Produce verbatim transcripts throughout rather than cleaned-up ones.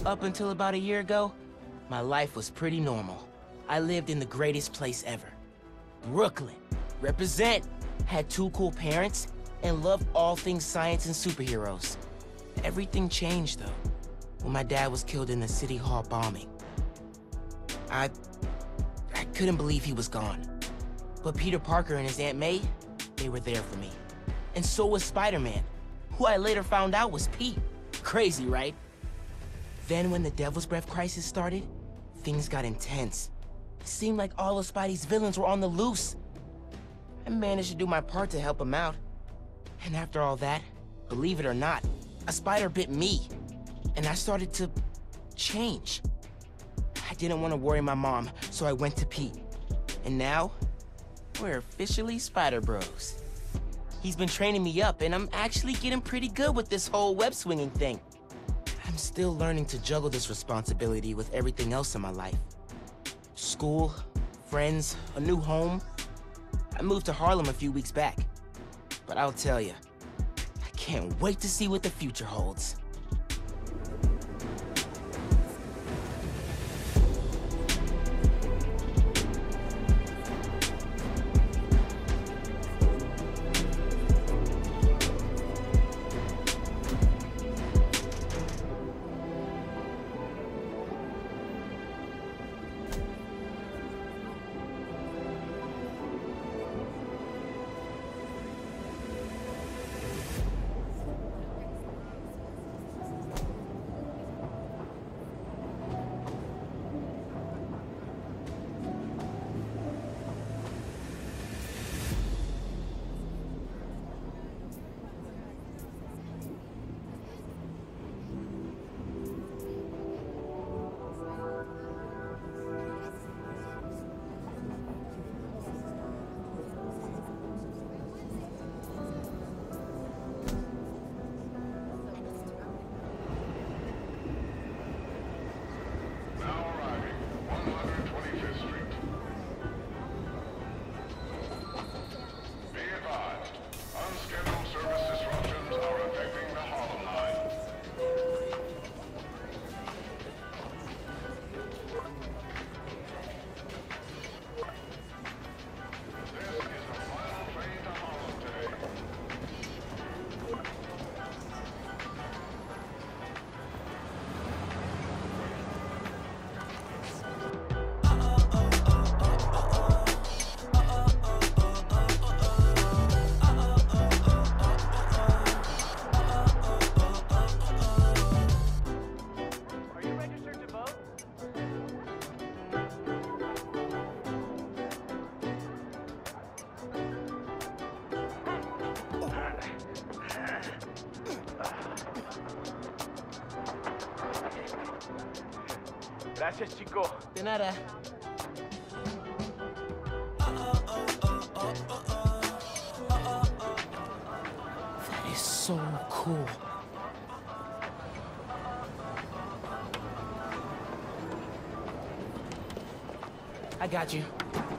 Up until about a year ago, my life was pretty normal. I lived in the greatest place ever. Brooklyn. Represent. Had two cool parents, and loved all things science and superheroes. Everything changed, though, when my dad was killed in the City Hall bombing. I... I couldn't believe he was gone. But Peter Parker and his Aunt May, they were there for me. And so was Spider-Man, who I later found out was Pete. Crazy, right? Then when the Devil's Breath crisis started, things got intense. It seemed like all of Spidey's villains were on the loose. I managed to do my part to help him out. And after all that, believe it or not, a spider bit me. And I started to change. I didn't want to worry my mom, so I went to Pete. And now, we're officially Spider Bros. He's been training me up, and I'm actually getting pretty good with this whole web-swinging thing. I'm still learning to juggle this responsibility with everything else in my life. School, friends, a new home. I moved to Harlem a few weeks back. But I'll tell you, I can't wait to see what the future holds. Gracias, chico. De nada. That is so cool. I got you.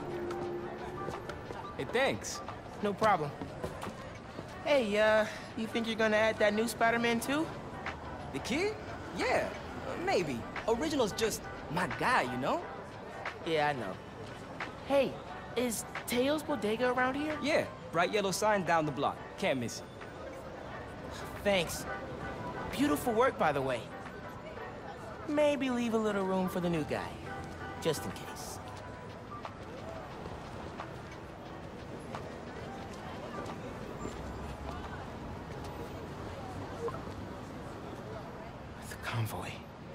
Hey, thanks. No problem. Hey, uh, you think you're gonna add that new Spider-Man too? The kid? Yeah, uh, maybe. Original's just my guy, you know? Yeah, I know. Hey, is Teo's Bodega around here? Yeah, bright yellow sign down the block. Can't miss it. Thanks. Beautiful work, by the way. Maybe leave a little room for the new guy, just in case. The convoy.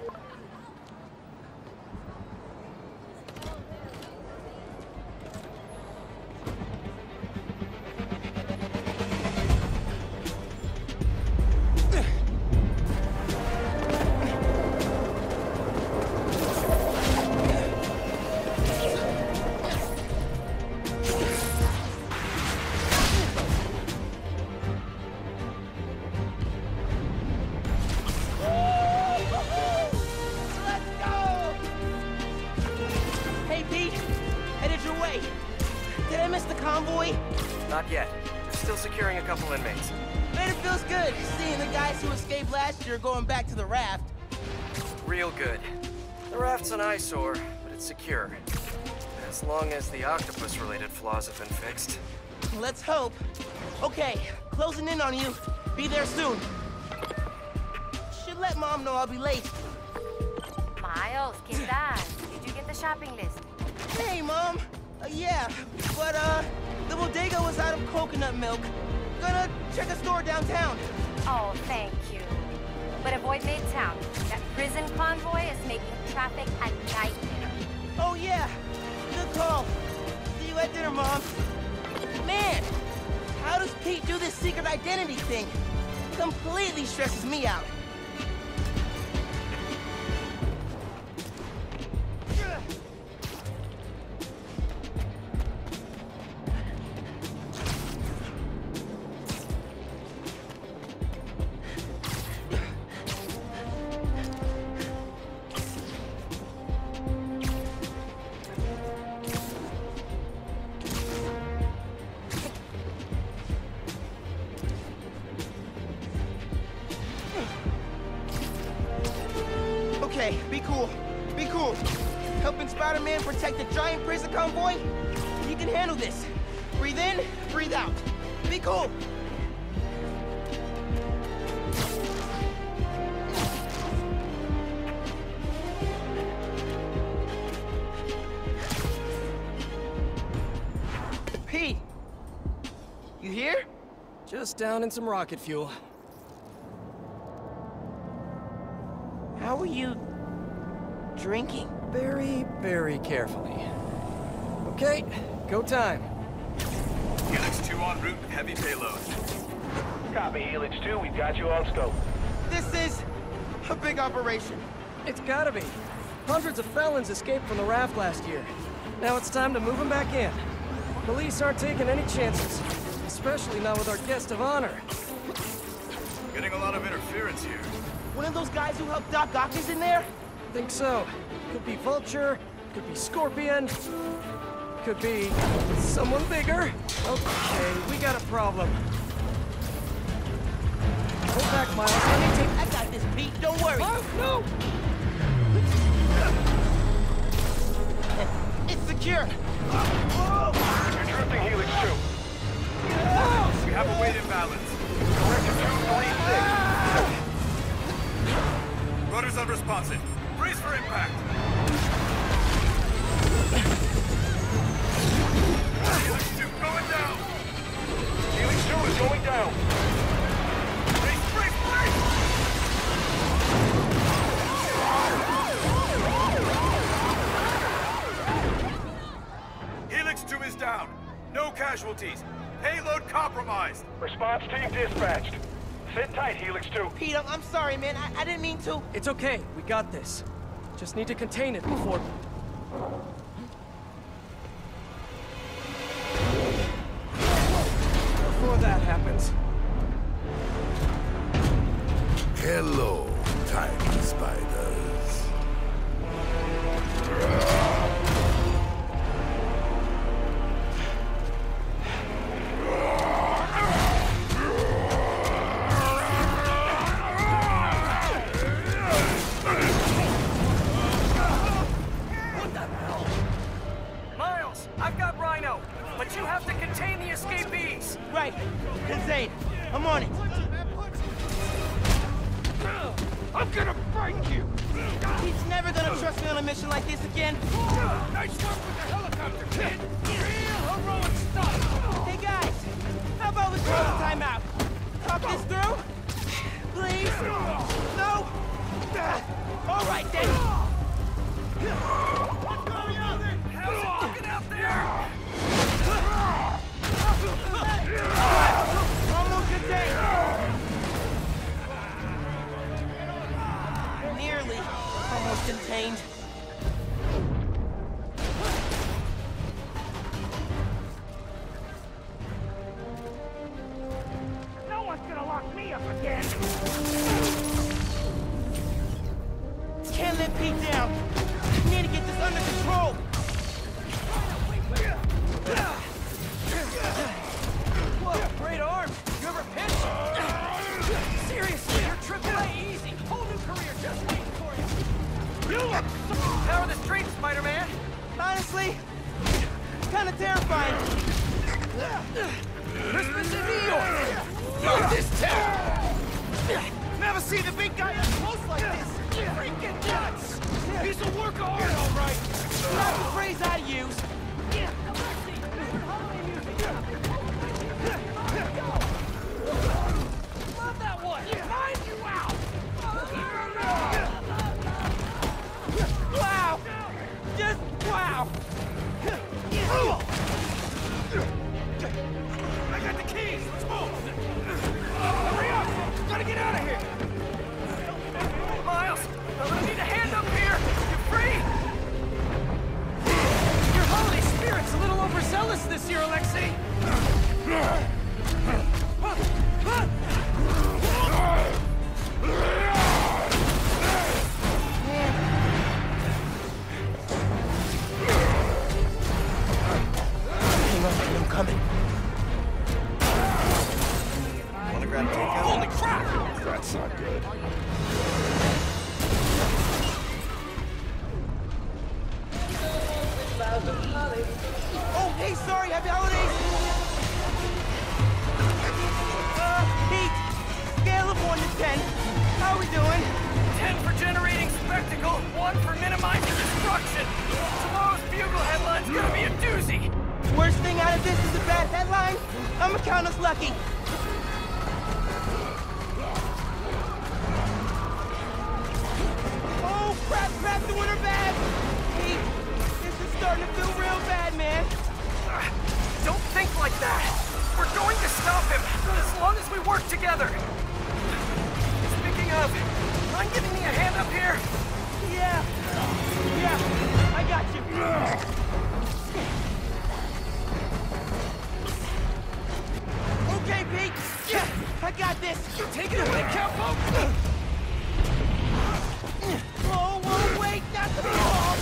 Did I miss the convoy? Not yet. Still securing a couple inmates. Man, it feels good seeing the guys who escaped last year going back to the raft. real good. The raft's an eyesore, but it's secure. As long as the octopus-related flaws have been fixed. Let's hope. Okay, closing in on you. Be there soon. Should let Mom know I'll be late. Miles, ¿qué tal? Did you get the shopping list? Hey, Mom. Uh, yeah, but, uh, the bodega was out of coconut milk. Gonna check a store downtown. Oh, thank you. But avoid Midtown. That prison convoy is making traffic a nightmare. Oh, yeah. Good call. See you at dinner, Mom. Man, how does Pete do this secret identity thing? Completely stresses me out. Okay, be cool. Be cool. Helping Spider-Man protect the giant prison convoy? You can handle this. Breathe in, breathe out. Be cool. Pete! You here? Just down in some rocket fuel. How are you drinking? Very, very carefully. Okay, go time. Helix two en route with heavy payload. Copy, Helix two. We've got you on scope. This is a big operation. It's gotta be. Hundreds of felons escaped from the raft last year. Now it's time to move them back in. Police aren't taking any chances, especially not with our guest of honor. Getting a lot of interference here. One of those guys who helped Doc Ock is in there? Think so. Could be Vulture, could be Scorpion, could be someone bigger. Okay, we got a problem. Hold back, Miles. Let me take... I got this, Pete. Don't worry. Oh, no! It's secure. You're drifting, Helix two. We have a weight imbalance. Correction two three six. Rudder's unresponsive. Brace for impact. Helix two going down. Helix two is going down. Brace, brace, brace! Helix two is down. No casualties. Payload compromised. Response team dispatched. Sit tight, Helix two. Pete, I'm, I'm sorry, man. I, I didn't mean to. It's okay. We got this. Just need to contain it before... Before that happens. Hello, tiny spiders. Miles, I've got Rhino, but you have to contain the escapees. Right. Zane, I'm on it. I'm gonna break you! He's never gonna trust me on a mission like this again. Nice work with the helicopter, kid! Real heroic stuff! Hey, guys. How about we call a timeout? Talk this through? Please? No? All right, then. How's it looking out there? Almost contained. Nearly. Almost contained. Christmas in New York! Fuck this town! Never seen the big guy up close like this! Freaking nuts! He's a work of art, all right! That's the phrase I use! Love that one! Mind you out! Wow! Just wow! I got the keys! Let's move! Hurry up! Gotta get out of here! Miles! I'm gonna need a hand up here! You're free! Your holy spirit's a little overzealous this year, Alexei! Hang on, I'm coming. Wanna grab takeout? Holy crap! That's not good. Oh, hey, sorry, happy holidays! Uh, Pete, scale of one to ten. How we doing? Ten for generating spectacle, one for minimizing destruction. Tomorrow's Bugle headline's gonna be a doozy. Worst thing out of this is a bad headline. I'ma count us lucky. Oh, crap, crap, doing her bad. Pete, this is starting to feel real bad, man. Uh, don't think like that. We're going to stop him, as long as we work together. Speaking of, mind giving me a hand up here? Yeah, yeah, I got you. Okay, Pete, yeah, I got this. Take it away, Capo! Oh, whoa, wait, not the ball.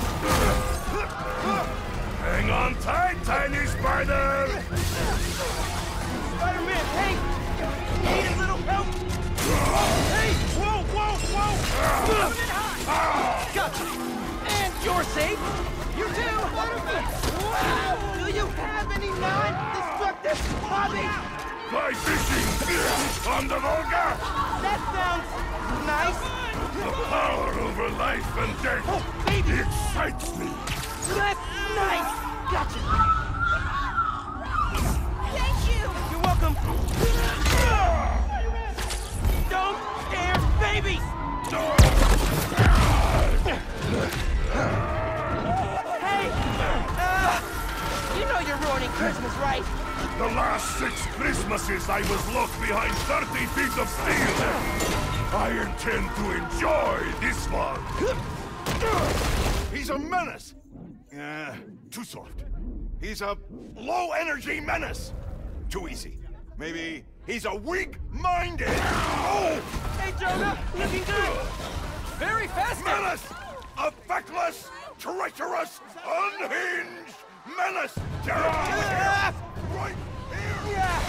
Hang on tight, tiny spider! Spider-Man, hey, need a little help? Hey! Whoa, whoa, whoa! Gotcha! And you're safe! You too, Spider-Man! Wow! Do you have any non-destructive hobbies? Fly fishing! On the Volga! That sounds nice. The power over life and death! Oh, baby! Excites me! That's nice! Gotcha! Thank you! You're welcome! Don't scare babies! Hey! Uh, you know you're ruining Christmas, right? The last six Christmases I was locked behind thirty feet of steel! I intend to enjoy this one! He's a menace! Uh, too soft. He's a low-energy menace! Too easy. Maybe he's a weak-minded... Oh! Hey, Jonah! Looking good! Very fast! Menace! A feckless, treacherous, unhinged menace! Ah! Right here! Yeah!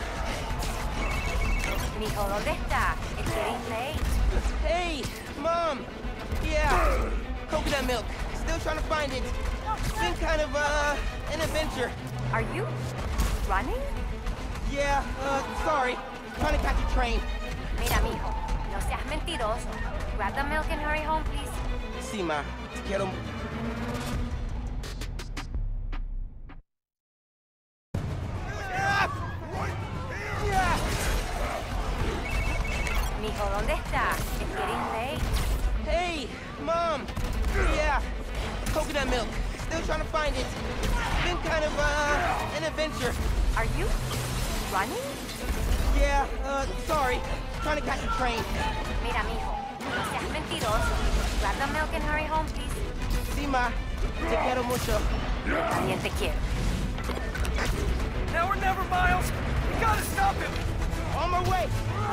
Mijo, ¿dónde está? It's getting late. Hey, Mom! Yeah, coconut milk. Still trying to find it. It's been kind of, uh, an adventure. Are you running? Yeah, uh, sorry. Trying to catch a train. Mira, mijo, no seas mentiroso. Grab the milk and hurry home, please. Sí, ma. Te quiero... Mijo, ¿dónde está? It's getting late. Hey, Mom! Yeah, coconut milk. Still trying to find it. It's been kind of, uh, an adventure. Are you running? Yeah, uh, sorry. Trying to catch a train. Mira, mijo, no seas mentiroso. Grab the milk and hurry home, please. Sí, ma. Te quiero mucho. También te quiero. Now or never, Miles! We gotta stop him! On my way!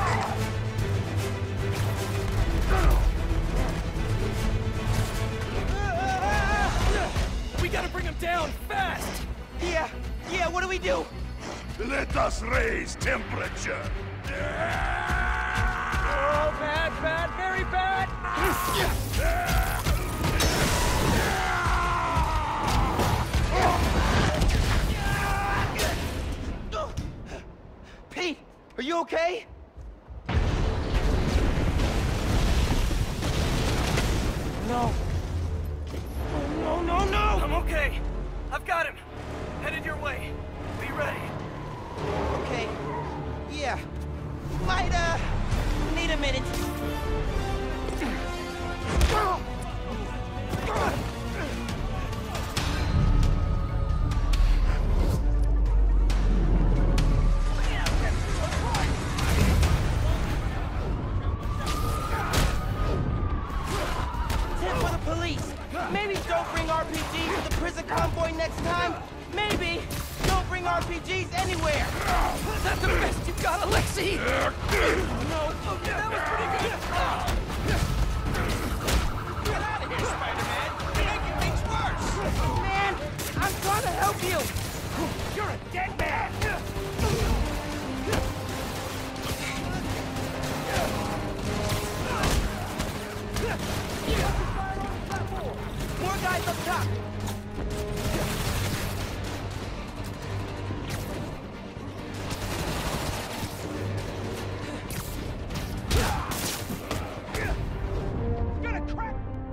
We gotta bring him down, fast! Yeah, yeah, what do we do? Let us raise temperature! Oh, bad, bad, very bad! Are you okay? No. Oh, no, no, no! I'm okay. I've got him. Headed your way. Be ready. Okay. Yeah. Might, uh, need a minute. Tip for the police. Maybe don't bring R P Gs to the prison convoy next time. Maybe don't bring R P Gs anywhere. Is that the best you've got, Alexei? No. Okay, that was pretty good. Get out of here, Spider-Man! You're making things worse! Man, I'm trying to help you. You're a dead man! More guys up top. Gonna crack!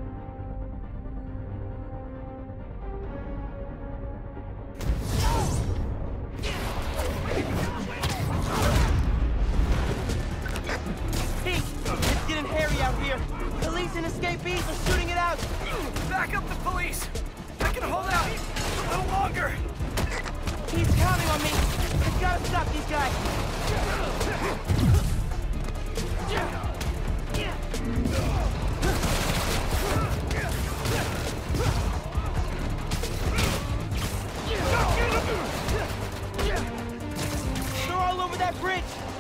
Pete, it's getting hairy out here. Police and escapees are shooting it out. Back up the police. I can hold out a little longer. He's counting on me. I gotta stop these guys. They're all over that bridge.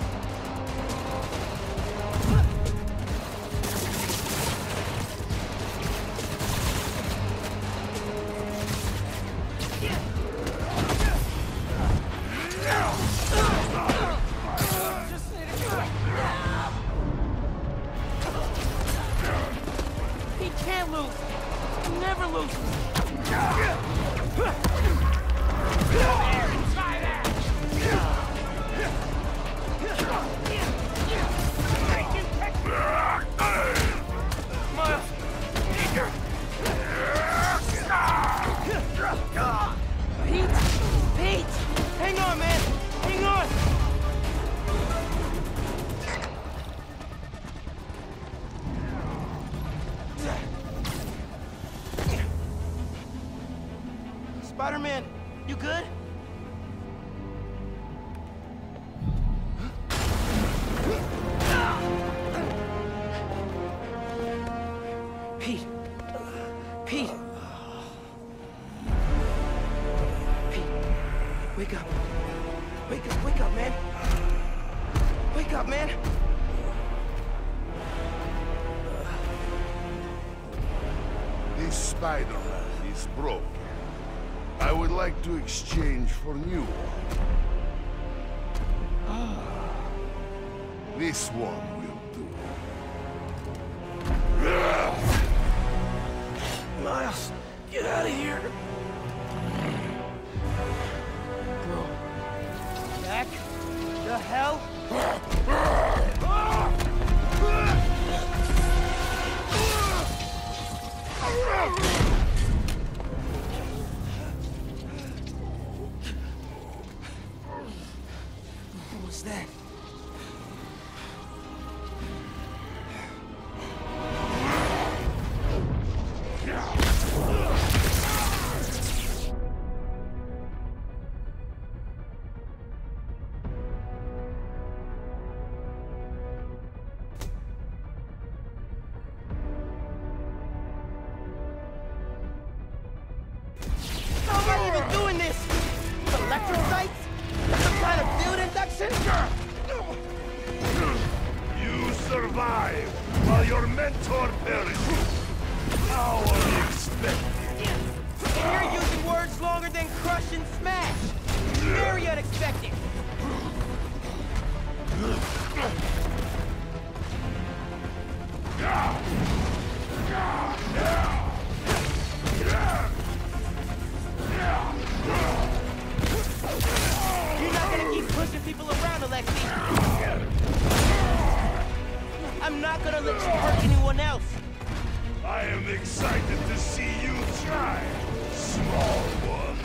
He can't lose. He never loses. Miles, Eager. Pete! Pete! Hang on, man! Hang on! Spider-Man, you good? Pete! Pete! Pete! Wake up! Wake up, wake up, man! Wake up, man! This Spider-Man is broken. I would like to exchange for new one. This one will do. Miles, get out of here. Bro. Back? The hell? What was that? How am I even doing this? Electrocytes? Some kind of field induction? You survive while your mentor perishes. How unexpected. And you're using words longer than crush and smash. Very unexpected. You're not gonna keep pushing people around, Alexei. not gonna let you hurt anyone else. I am excited to see you try, small one.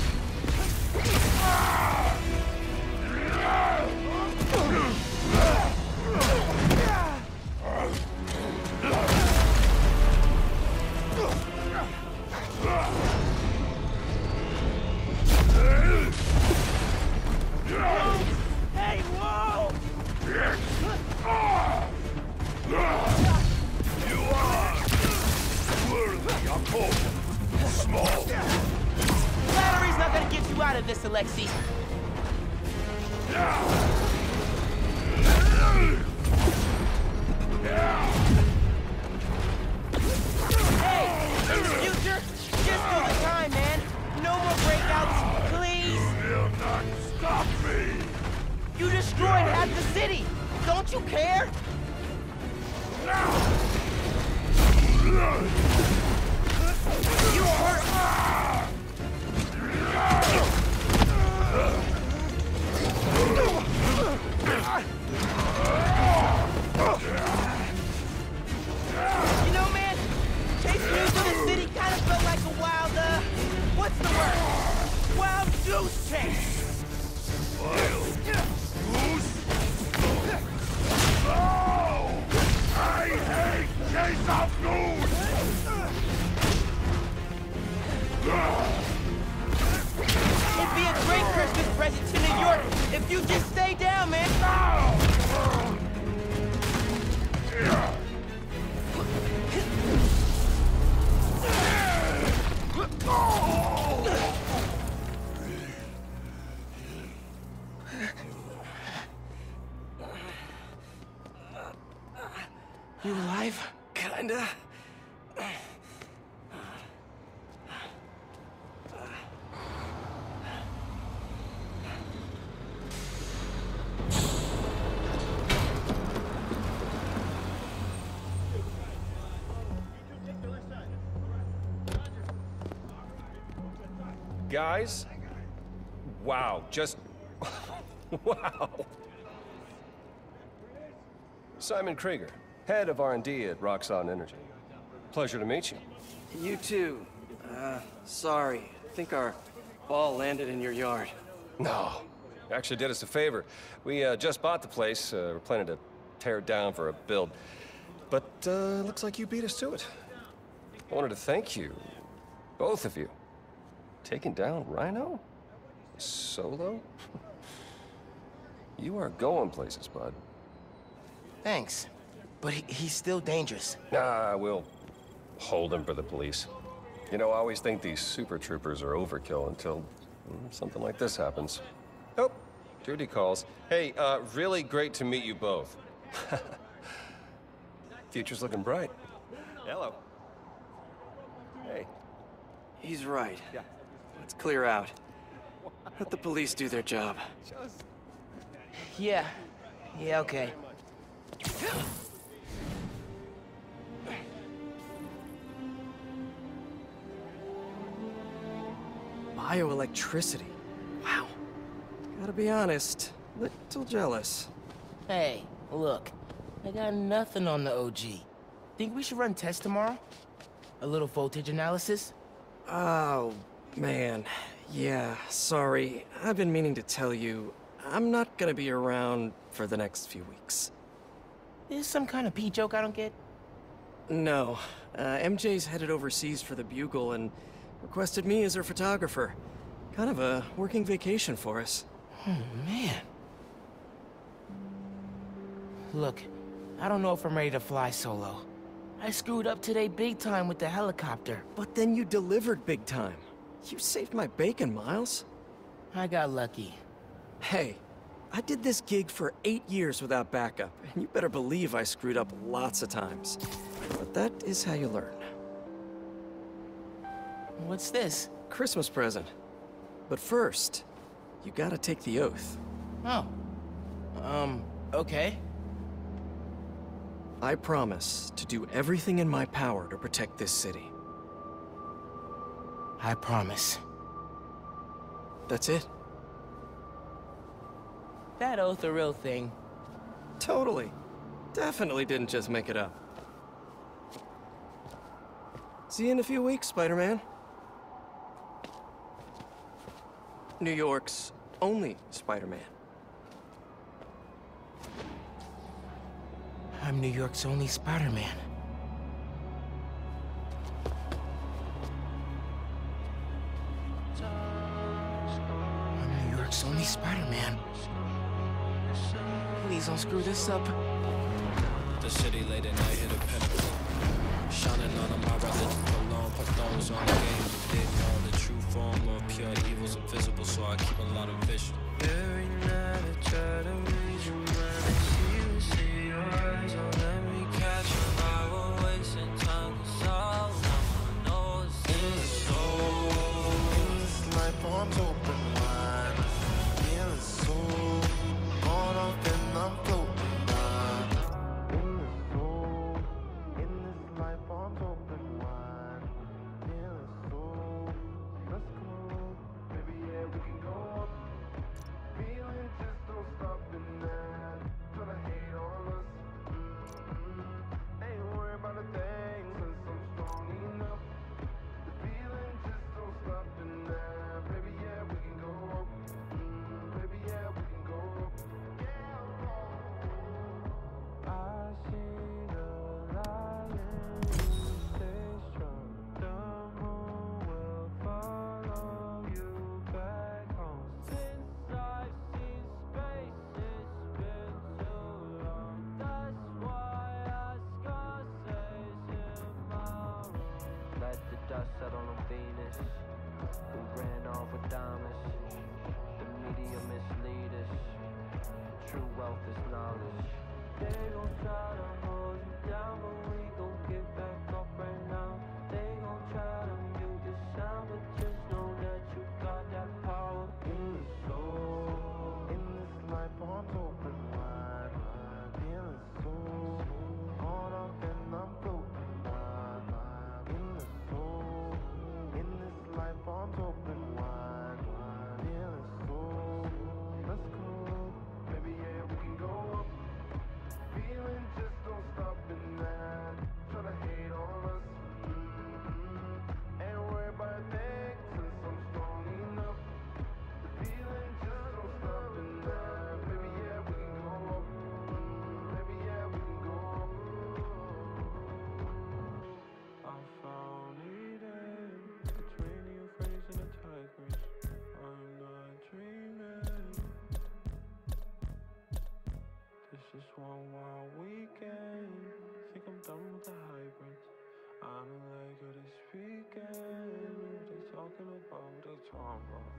Hey, whoa! You are worthy opponent, small. Flattery's not gonna get you out of this, Alexei. Hey, in the future, just for the time, man. No more breakouts, please. You will not stop me. You destroyed half the city. Don't you care? You hurt. You know, man, chasing you through the city kind of felt like a wild, uh, what's the word? Wild goose chase. Wild goose? Oh! I hate chase of goose! It'd be a great Christmas present to New York if you just stay down, man. You alive? Kinda. Guys? Wow, just... wow. Simon Krieger, head of R and D at Roxxon Energy. Pleasure to meet you. You too. Uh, sorry. I think our ball landed in your yard. No, actually did us a favor. We uh, just bought the place. Uh, we're planning to tear it down for a build. But uh, looks like you beat us to it. I wanted to thank you, both of you. Taking down Rhino? Solo? You are going places, bud. Thanks. But he, he's still dangerous. Nah, we'll hold him for the police. You know, I always think these super troopers are overkill until mm, something like this happens. Oh, Judy calls. Hey, uh, really great to meet you both. Future's looking bright. Hello. Hey. He's right. Yeah. Let's clear out. Let the police do their job. Yeah. Yeah, okay. Bioelectricity. Wow. Gotta be honest, little jealous. Hey, look. I got nothing on the O G. Think we should run tests tomorrow? A little voltage analysis? Oh, man. Yeah, sorry. I've been meaning to tell you, I'm not gonna be around for the next few weeks. Is some kind of pee joke I don't get? No. Uh, M J's headed overseas for the Bugle and requested me as her photographer. Kind of a working vacation for us. Oh, man. Look, I don't know if I'm ready to fly solo. I screwed up today big time with the helicopter. But then you delivered big time. You saved my bacon, Miles. I got lucky. Hey, I did this gig for eight years without backup, and you better believe I screwed up lots of times. But that is how you learn. What's this? Christmas present. But first, you gotta take the oath. Oh. Um, okay. I promise to do everything in my power to protect this city. I promise. That's it? That oath a real thing. Totally. Definitely didn't just make it up. See you in a few weeks, Spider-Man. New York's only Spider-Man. I'm New York's only Spider-Man. I'm New York's only Spider-Man. Please don't screw this up. The city late at night hit a pinnacle. Shining on them, I'd rather alone, put those on the game. Didn't know the true form of pure evil's invisible, so I keep a lot of vision. Every night I try to read your mind and see you, see your eyes. Don't let me catch you while we're wasting time, cause all I know is in the soul. In this life, arms open wide. In the soul, caught up and I'm floating. Just one wild weekend. Think I'm done with the hybrids. I'm like, what they speaking? What they talking about? What they talking about?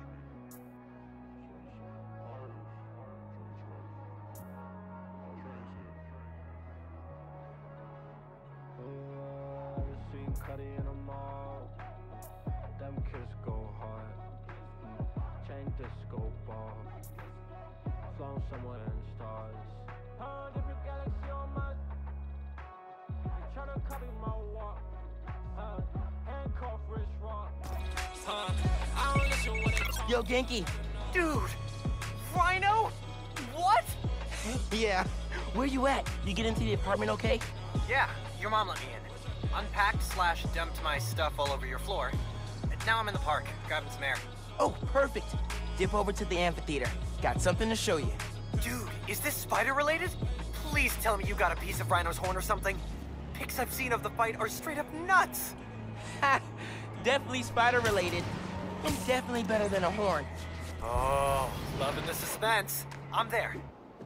Uh, I just seen Cuddy in a mall. Them kids go hard. Chain disco ball. Flown somewhere in stars. Uh, different galaxy on my. They tryna copy my walk. Uh, handcuff wrist rock. Uh, I don't listen when they talk. Yo, Genki. Dude! Rhino? What? Yeah. Where you at? You get into the apartment okay? Yeah, your mom let me in. Unpacked slash dumped my stuff all over your floor. And now I'm in the park, grabbing some air. Oh, perfect. Dip over to the amphitheater. Got something to show you. Dude, is this spider related? Please tell me you got a piece of Rhino's horn or something. Pics I've seen of the fight are straight up nuts. Ha! Definitely spider related. And definitely better than a horn. Oh, loving the suspense. I'm there.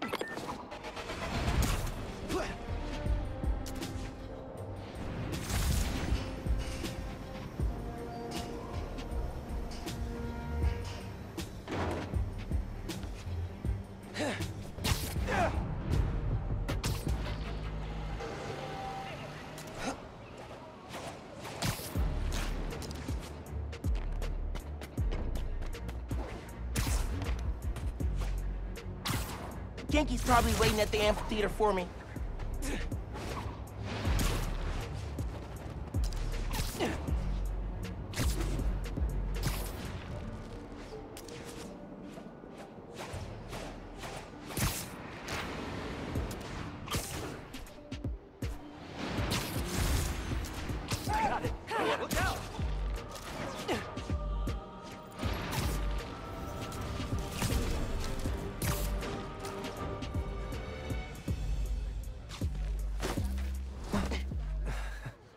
Genki's probably waiting at the amphitheater for me.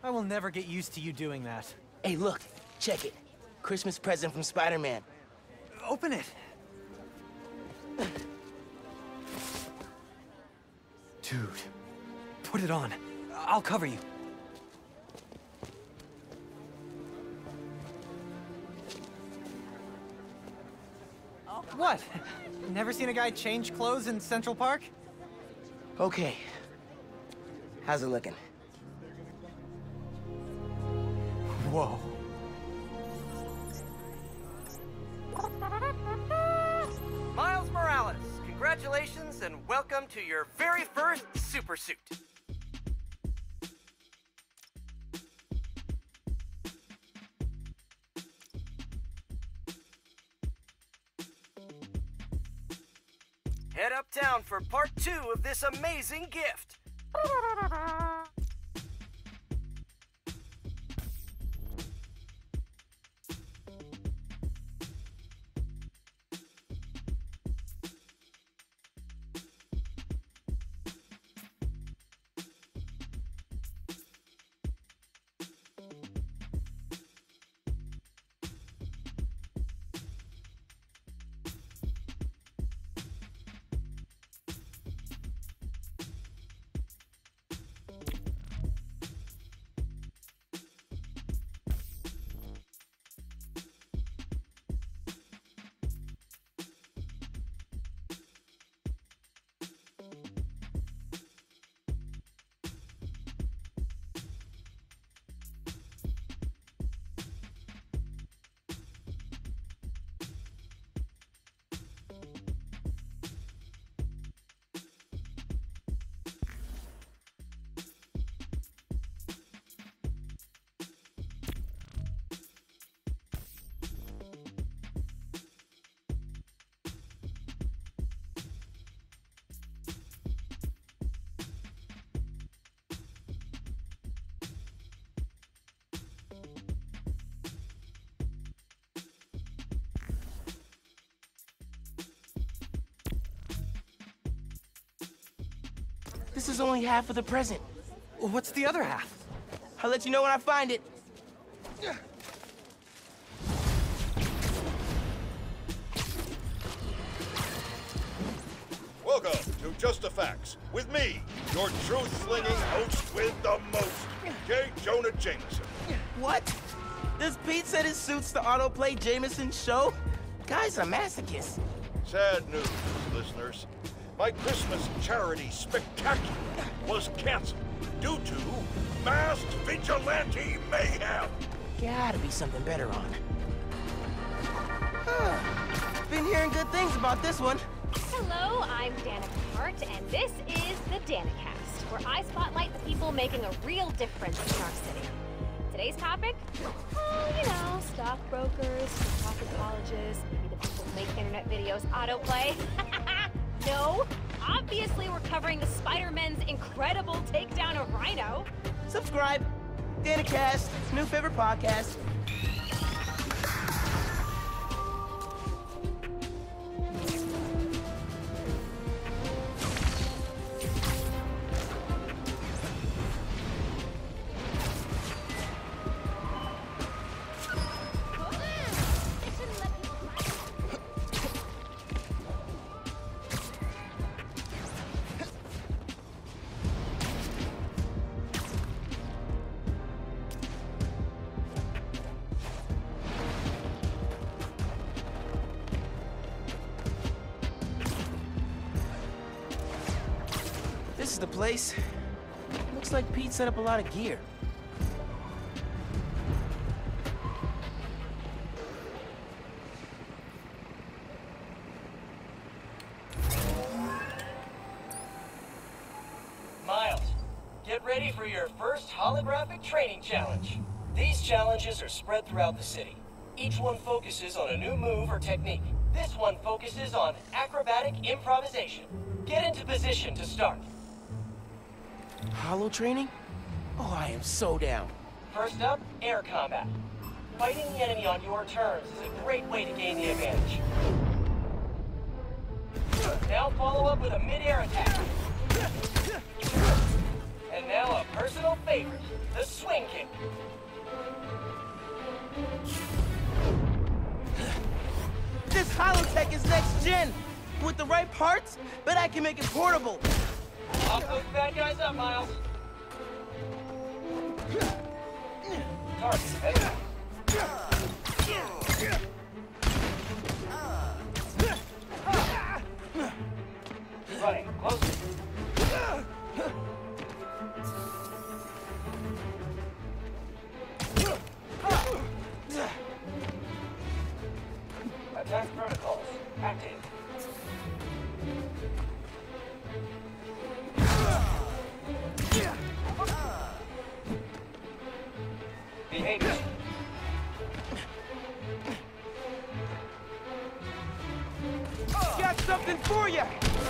I will never get used to you doing that. Hey, look. Check it. Christmas present from Spider-Man. Open it. Dude, put it on. I'll cover you. What? Never seen a guy change clothes in Central Park? Okay. How's it looking? Whoa. Miles Morales, congratulations and welcome to your very first super suit. Head uptown for part two of this amazing gift. This is only half of the present. What's the other half? I'll let you know when I find it. Welcome to Just the Facts with me, your truth-slinging host with the most, J. Jonah Jameson. What? Does Pete said it suits the autoplay Jameson show? Guy's a masochist. Sad news, listeners. My Christmas charity spectacular was canceled due to masked vigilante mayhem. Gotta be something better on. Huh. Been hearing good things about this one. Hello, I'm Danica Hart, and this is the Danicast, where I spotlight the people making a real difference in our city. Today's topic? Oh, you know, stockbrokers, for-profit colleges, maybe the people who make internet videos autoplay. No, obviously we're covering the Spider-Man's incredible takedown of Rhino. Subscribe. Danicast, new favorite podcast. This is the place. Looks like Pete set up a lot of gear. Miles, get ready for your first holographic training challenge. These challenges are spread throughout the city. Each one focuses on a new move or technique. This one focuses on acrobatic improvisation. Get into position to start. Holo training? Oh, I am so down. First up, air combat. Fighting the enemy on your terms is a great way to gain the advantage. Now follow up with a mid-air attack. And now a personal favorite, the swing kick. This Holotech is next gen. With the right parts, bet I can make it portable. I'll cook bad guys up, Miles. Target headed. Running closer. Attack protocols active. Behavior. Got something for you.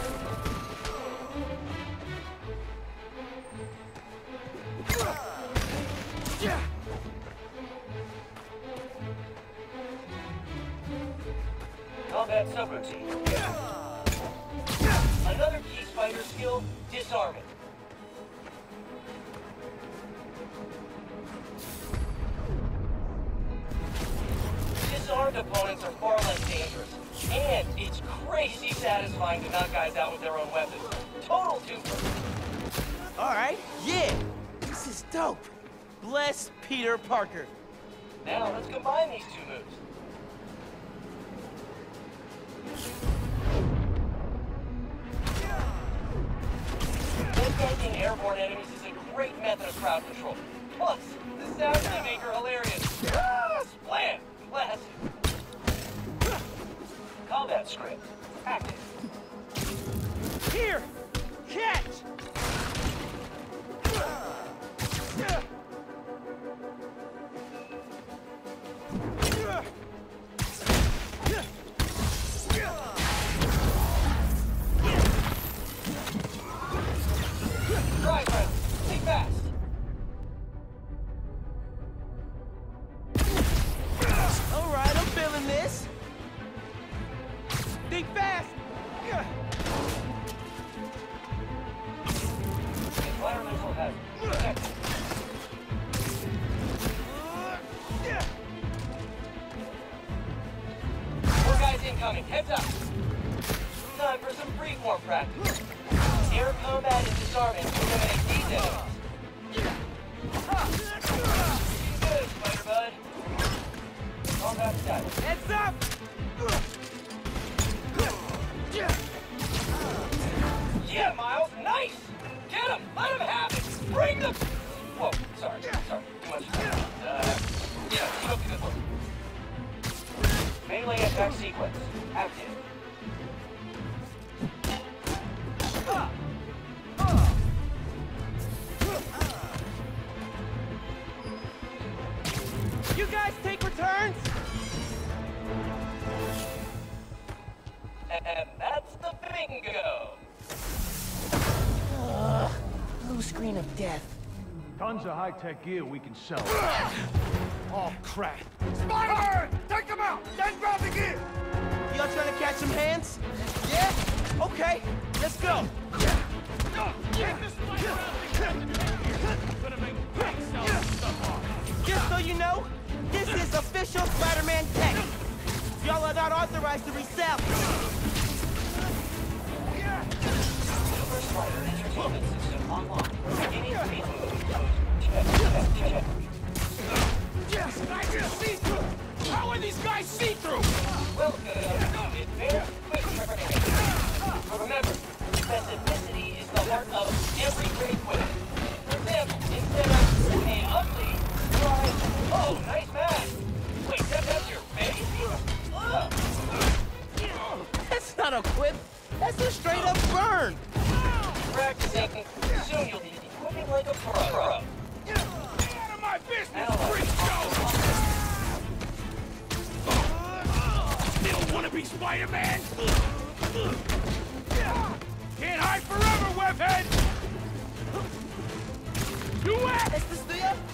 Combat subroutine. Another key spider skill, disarming. Disarmed opponents are far less dangerous. And it's crazy satisfying to knock guys out with their own weapons. Total twofer. Alright, yeah. This is dope. Bless Peter Parker. Now let's combine these two moves. Headbanging airborne enemies is a great method of crowd control. Plus, the sounds they make are hilarious. Ah, splat! Classic. Combat script. Active. Here! Catch! Right, right. Think fast. Alright, I'm feeling this. Think fast! Environmental hazard. Detected. More guys incoming. Heads up. Time for some freeform practice. Air combat and disarming to eliminate these enemies. Good, Spider Bud. Combat status. Heads up! Yeah, Miles, nice! Get him! Let him have it! Bring them! Whoa, sorry, sorry, too much. Uh, yeah, keep up the good work. Melee attack sequence, active. You guys take returns? And that's the bingo! Uh, blue screen of death. Tons of high-tech gear we can sell. Oh, crap. Spider-Man! Take him out! Then grab the gear! Y'all trying to catch some hands? Yeah? Okay, let's go. Take the spider out and gonna make quick sell stuff off. Just so you know, this is official Spider-Man tech. Y'all are not authorized to resell. Super Spider Entertainment System online. Beginning speed move. Check, check, check. Yes, guys are see-through! How are these guys see-through? Well, good. It's very quick preparation. Remember, specificity is the heart of every great weapon. For example, instead of a ugly, try, oh, nice mask. Wait, that, that's your face? Oh. That's not a quip. That's a straight up burn. Practicing, soon you'll be equipping like a pro. Get out of my business, Analyze. freak show! Still wanna be Spider-Man? Can't hide forever, webhead! You act! Is this the up?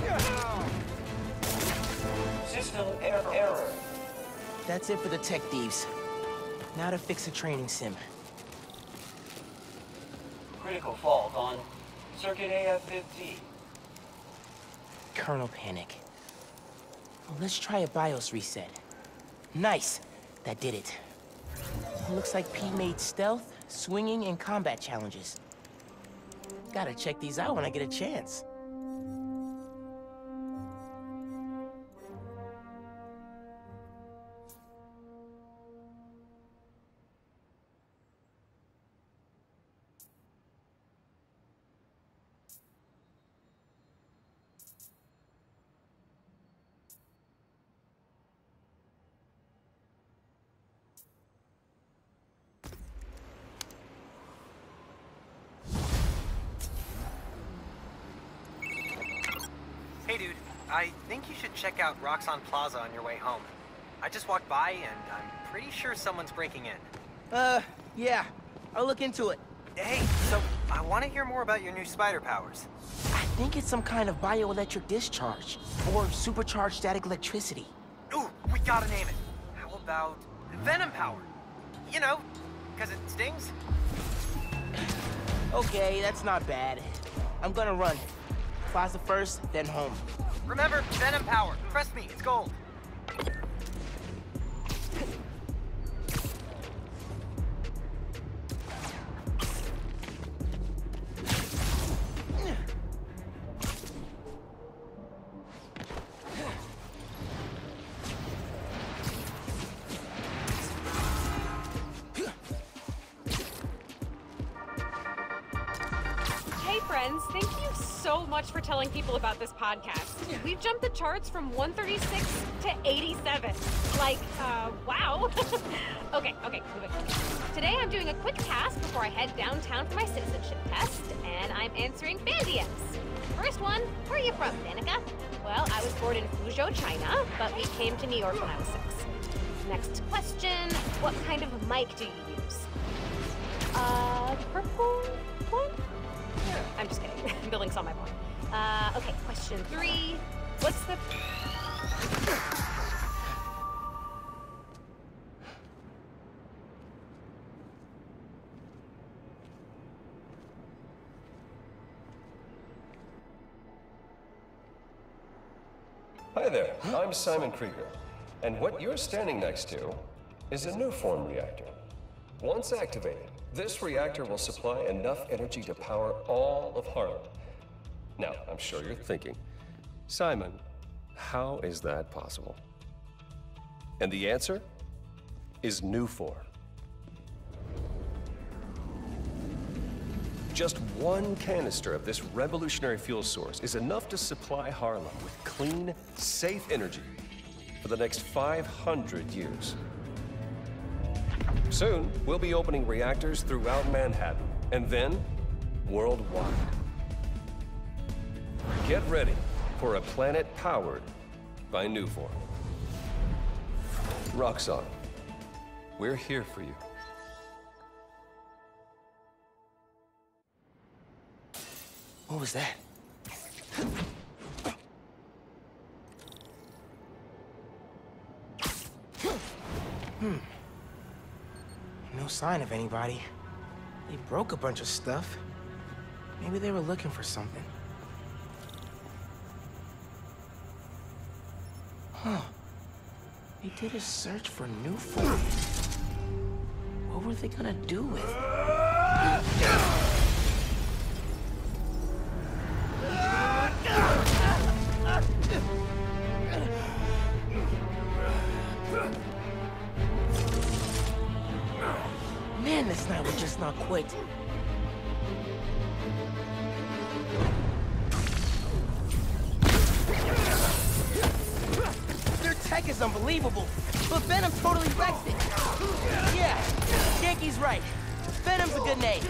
System error. error. That's it for the tech thieves. Now to fix a training sim. Critical fault on Circuit A F fifteen. Kernel panic. Well, let's try a BIOS reset. Nice. That did it. Looks like P made stealth, swinging, and combat challenges. Gotta check these out when I get a chance. Hey dude, I think you should check out Roxxon Plaza on your way home. I just walked by and I'm pretty sure someone's breaking in. Uh, yeah. I'll look into it. Hey, so I want to hear more about your new spider powers. I think it's some kind of bioelectric discharge, or supercharged static electricity. Ooh, we gotta name it. How about Venom Power? You know, because it stings. Okay, that's not bad. I'm gonna run. Plaza first, then home. Remember, Venom Power. Trust me, it's gold. Friends, thank you so much for telling people about this podcast. We've jumped the charts from one thirty-six to eighty-seven. Like, uh, wow. okay, okay, moving. Today I'm doing a quick task before I head downtown for my citizenship test, and I'm answering fan D Ms. First one, where are you from, Danica? Well, I was born in Fuzhou, China, but we came to New York when I was six. Next question, what kind of mic do you use? Uh, purple one? I'm just kidding. Building saw my point. Uh, okay, question three. What's the... Hi there, I'm Simon Krieger. And what you're standing next to is a Nuform reactor. Once activated, this reactor will supply enough energy to power all of Harlem. Now, I'm sure you're thinking, Simon, how is that possible? And the answer is Nuform. Just one canister of this revolutionary fuel source is enough to supply Harlem with clean, safe energy for the next five hundred years. Soon, we'll be opening reactors throughout Manhattan, and then worldwide. Get ready for a planet powered by Nuform. Roxxon, we're here for you. What was that? Hmm. No sign of anybody. They broke a bunch of stuff. Maybe they were looking for something. Huh. They did a search for Nuform. What were they gonna do with it? Man, this night will just not quit. Their tech is unbelievable, but Venom totally wrecks it. Yeah, Yankee's right. Venom's a good name.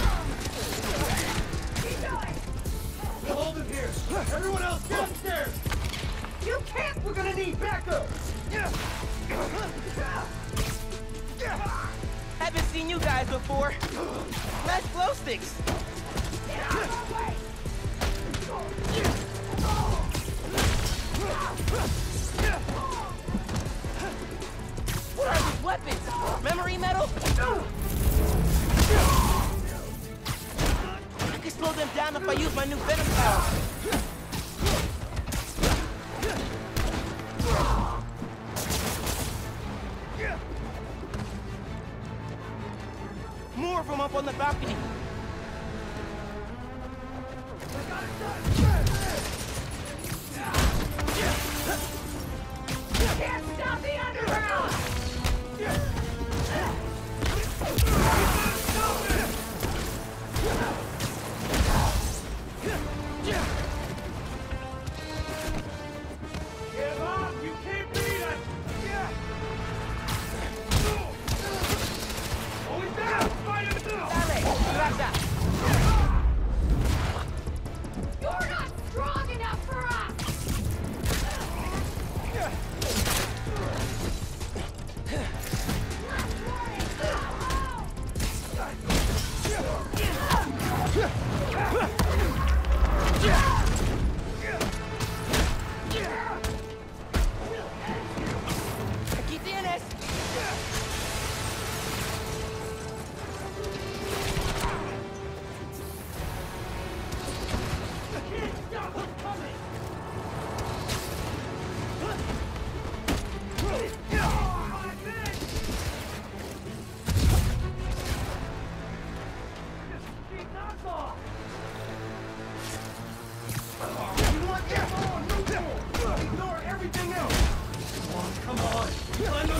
Hold him here. Everyone else, get upstairs. You can't. We're gonna need backup. Haven't seen you guys before. Nice glow sticks. What are these weapons? Memory metal? I can slow them down mind if I use my new venom power? More of them up on the balcony. Can't stop the underground! Give up! You can't beat us! Always down! Fight him through! You're not strong enough for us! Aquí tienes. Ignore everything else! Come on, come on!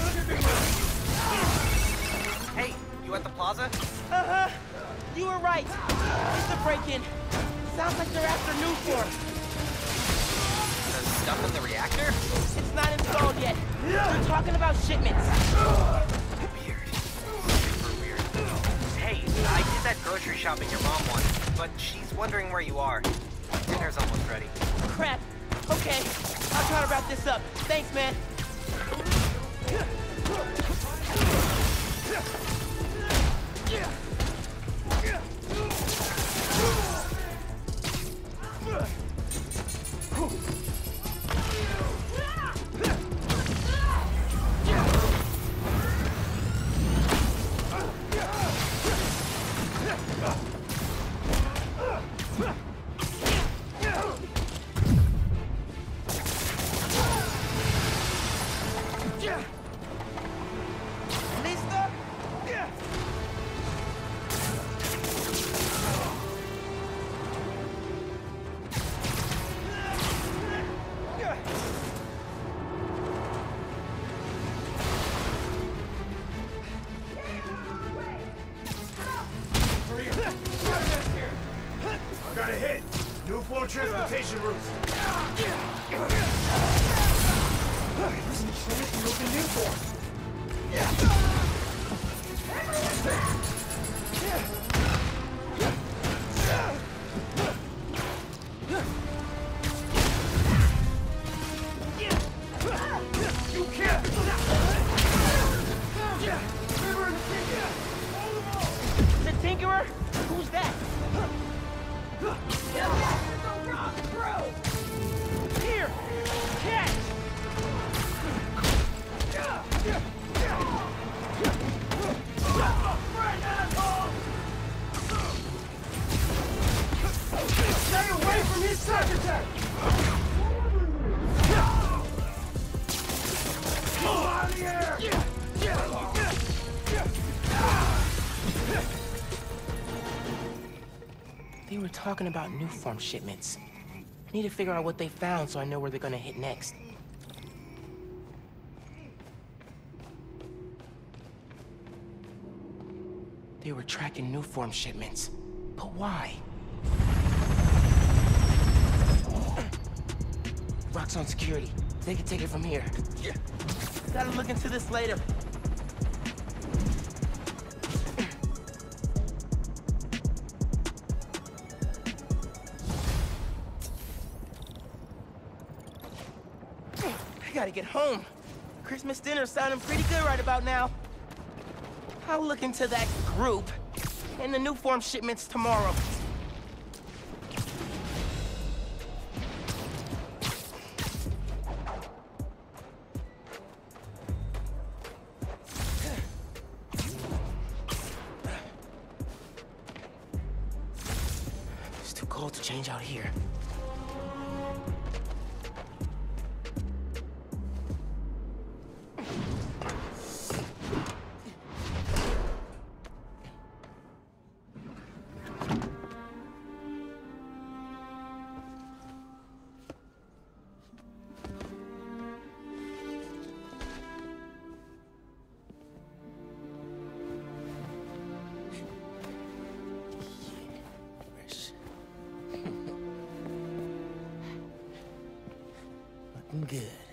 Hey, you at the plaza? Uh-huh. You were right. It's a break-in. Sounds like they're after Nuform. The stuff in the reactor? It's not installed yet. They're talking about shipments. Weird. Super weird. Hey, I did that grocery shopping your mom wanted, but she's wondering where you are. Dinner's almost ready. Crap. Okay. I'll try to wrap this up. Thanks, man. I got a hit. New floor transportation routes. Listen, show us the open Nuform. You can't! River and The Tinkerer? Who's that? Here! Catch! Stay away from his secretary! Go out of the air! They were talking about Nuform shipments. I need to figure out what they found so I know where they're gonna hit next. They were tracking Nuform shipments. But why? Rock's on security. They can take it from here. Gotta look into this later. I gotta get home. Christmas dinner's sounding pretty good right about now. I'll look into that group and the Nuform shipments tomorrow. Too cold to change out here. Good.